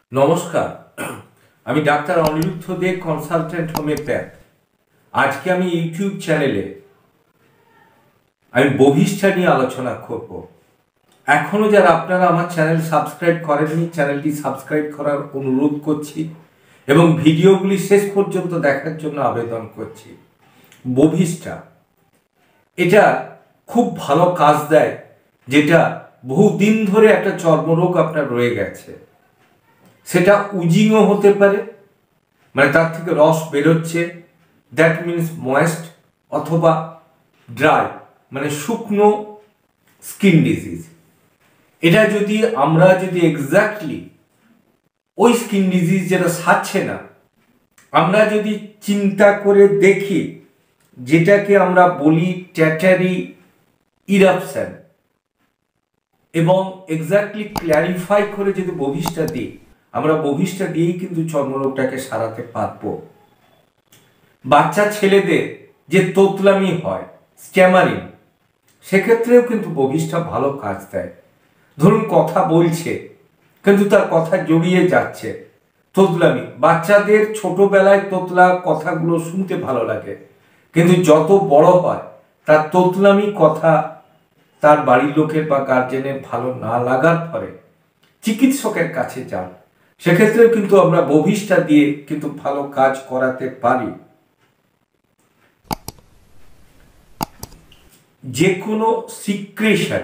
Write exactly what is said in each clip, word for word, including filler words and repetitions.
নমস্কার, আমি doctor Aniruddha De, consultant homeopath. আজকে আমি ইউটিউব চ্যানেলে আমি বহিষ্ঠা নিয়ে আলোচনা করব। এখনো যারা আপনারা আমার চ্যানেল সাবস্ক্রাইব করেননি, চ্যানেলটি সাবস্ক্রাইব করার অনুরোধ করছি এবং ভিডিওগুলি শেষ পর্যন্ত দেখার জন্য আবেদন করছি। বহিষ্ঠা এটা খুব ভালো কাজ দেয়, যেটা বহুদিন ধরে একটা চর্মরোগ আপনার রয়ে গেছে। সেটা উজিংও হতে পারে, মানে তার থেকে রস বেরোচ্ছে, দ্যাট মিনস ময়েস্ট, অথবা ড্রাই মানে শুকনো স্কিন ডিজিজ। এটা যদি আমরা যদি এক্স্যাক্টলি ওই স্কিন ডিজিজ যেটা সারছে না, আমরা যদি চিন্তা করে দেখি, যেটাকে আমরা বলি ট্যাটারি ইরাপশন, এবং এক্স্যাক্টলি ক্ল্যারিফাই করে যদি বহিষ্ঠা দিই, আমরা বহিষ্ঠা দিয়েই কিন্তু চর্মরোগটাকে সারাতে পারবো। বাচ্চা ছেলেদের যে তোতলামি হয়, স্ট্যামারিং, সেক্ষেত্রেও কিন্তু বহিষ্ঠা ভালো কাজ দেয়। ধরুন কথা বলছে কিন্তু তার কথা জড়িয়ে যাচ্ছে, তোতলামি। বাচ্চাদের ছোটবেলায় তোতলা কথাগুলো শুনতে ভালো লাগে, কিন্তু যত বড় হয় তার তোতলামি কথা তার বাড়ির লোকের বা গার্জেনের ভালো না লাগার ফলে চিকিৎসকের কাছে যান। সেক্ষেত্রেও কিন্তু আমরা বহিষ্ঠা দিয়ে কিন্তু ভালো কাজ করাতে পারি। যে কোনো সিক্রেশন,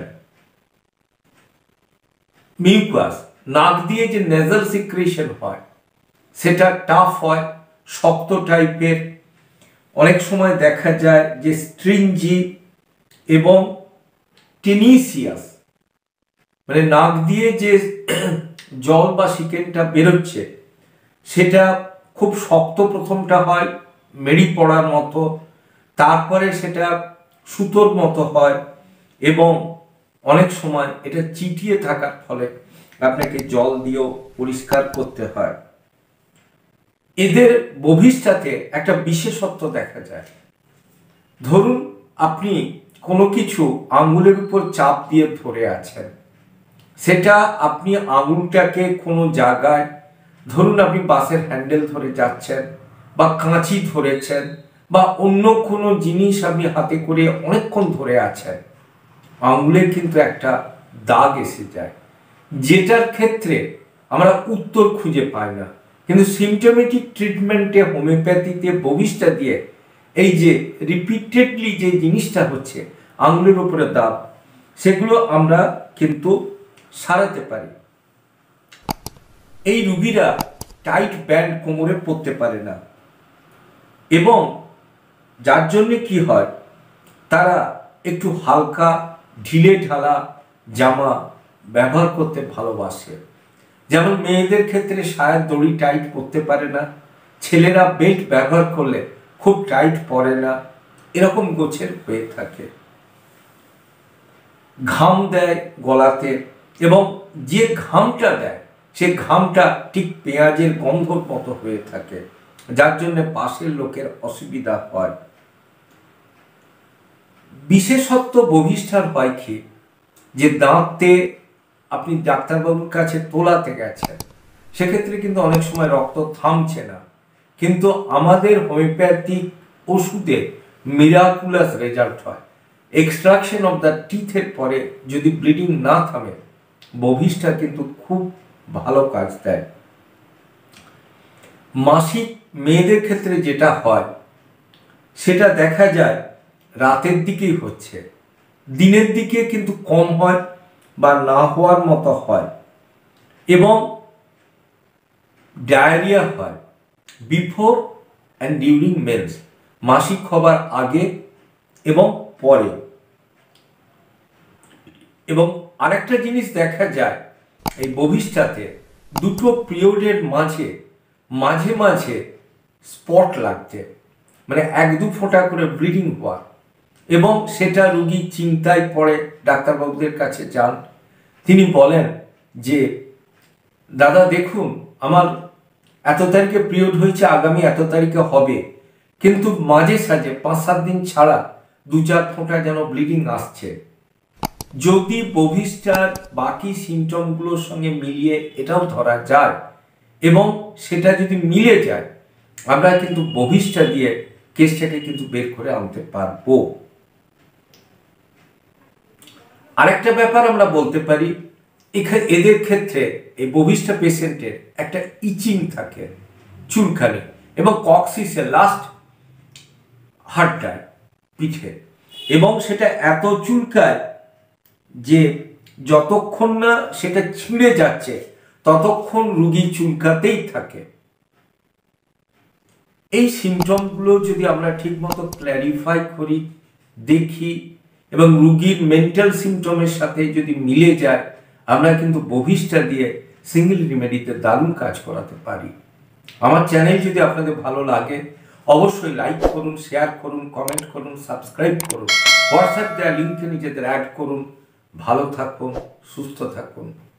মিউকাস, নাক দিয়ে যে নেজাল সিক্রেশন হয়, সেটা টাফ হয়, শক্ত টাইপের। অনেক সময় দেখা যায় যে স্ট্রিঞ্জি এবং টেনিসিয়াস, মানে নাক দিয়ে যে জল বা সিকেনটা বেরোচ্ছে সেটা খুব শক্ত প্রথমটা হয়, মেরি পড়ার মতো, তারপরে সেটা সুতোর মতো হয়, এবং অনেক সময় এটা চিটিয়ে থাকার ফলে আপনাকে জল দিয়েও পরিষ্কার করতে হয়। এদের বহিষ্ঠাতে একটা বিশেষত্ব দেখা যায়। ধরুন আপনি কোনো কিছু আঙুলের উপর চাপ দিয়ে ধরে আছেন, সেটা আপনি আঙুলটাকে কোনো জায়গায়, ধরুন আপনি বাসের হ্যান্ডেল ধরে যাচ্ছেন, বা কাঁচি ধরেছেন, বা অন্য কোনো জিনিস আপনি হাতে করে অনেকক্ষণ ধরে আছেন, আঙুলে কিন্তু একটা দাগ এসে যায়, যেটার ক্ষেত্রে আমরা উত্তর খুঁজে পাই না। কিন্তু সিমটোমেটিক ট্রিটমেন্টে, হোমিওপ্যাথিতে বহিষ্ঠা দিয়ে এই যে রিপিটেডলি যে জিনিসটা হচ্ছে আঙুলের উপরে দাগ, সেগুলো আমরা কিন্তু সারাতে পারি। এই রোগীরা টাইট ব্যান্ড কোমরে পরতে পারে না, এবং যার জন্য কি হয়, তারা একটু হালকা ঢিলে ঢালা জামা ব্যবহার করতে ভালোবাসে। যেমন মেয়েদের ক্ষেত্রে সায়ার দড়ি টাইট পরতে পারে না, ছেলেরা বেল্ট ব্যবহার করলে খুব টাইট পরে না, এরকম গোছের হয়ে থাকে। ঘাম দেয় গলাতে, এবং যে ঘামটা দেয় সে ঘামটা ঠিক পেঁয়াজের গন্ধর মতো হয়ে থাকে, যার জন্য পাশের লোকের অসুবিধা হয়। বিশেষত্ব বহিষ্ঠার হয় কি, যে দাঁতে আপনি ডাক্তারবাবুর কাছে তোলাতে গেছেন, সেক্ষেত্রে কিন্তু অনেক সময় রক্ত থামছে না, কিন্তু আমাদের হোমিওপ্যাথিক ওষুধে মিরাকুলাস রেজাল্ট হয়। এক্সট্রাকশন অফ দ্য টিথের পরে যদি ব্লিডিং না থামে, বহিষ্ঠা কিন্তু খুব ভালো কাজ দেয়। মাসিক মেয়েদের ক্ষেত্রে যেটা হয়, সেটা দেখা যায় রাতের দিকেই হচ্ছে, দিনের দিকে কিন্তু কম হয় বা না হওয়ার মতো হয়, এবং ডায়রিয়া হয় বিফোর অ্যান্ড ডিউরিং মেন্স, মাসিক হবার আগে এবং পরে। এবং আরেকটা জিনিস দেখা যায়, এই বহিষ্ঠাতে দুটো পিরিয়ডের মাঝে মাঝে মাঝে স্পট লাগতে, মানে এক দু ফোঁটা করে ব্লিডিং হওয়া, এবং সেটা রোগী চিন্তায় পড়ে, ডাক্তারবাবুদের কাছে যান, তিনি বলেন যে দাদা দেখুন, আমার এত তারিখে পিরিয়ড হয়েছে, আগামী এত তারিখে হবে, কিন্তু মাঝে সাঝে পাঁচ সাত দিন ছাড়া দু চার ফোঁটা যেন ব্লিডিং আসছে। যদি বহিষ্ঠার বাকি সিমটমগুলোর সঙ্গে মিলিয়ে এটাও ধরা যায় এবং সেটা যদি মিলে যায় আমরা কিন্তু বহিষ্ঠা দিয়ে কেসটাকে কিন্তু বের করে আনতে পারবো। আরেকটা ব্যাপার আমরা বলতে পারি, এখানে এদের ক্ষেত্রে এই বহিষ্ঠা পেশেন্টের একটা ইচিং থাকে, চুলকানি, এবং কক্সিসের লাস্ট হাড়টায় পিঠে, এবং সেটা এত চুলকায় যে যতক্ষণ না সেটা ছিঁড়ে যাচ্ছে ততক্ষণ রুগী চুলকাতেই থাকে। এই সিমটমগুলো যদি আমরা ঠিকমতো ক্ল্যারিফাই করি, দেখি, এবং রুগীর মেন্টাল সিমটমের সাথে যদি মিলে যায়, আমরা কিন্তু বহিষ্ঠা দিয়ে সিঙ্গেল রেমেডিতে দারুণ কাজ করাতে পারি। আমার চ্যানেল যদি আপনাদের ভালো লাগে অবশ্যই লাইক করুন, শেয়ার করুন, কমেন্ট করুন, সাবস্ক্রাইব করুন, হোয়াটসঅ্যাপ দেওয়া লিঙ্কে নিজেদের অ্যাড করুন। ভালো থাকুন, সুস্থ থাকুন।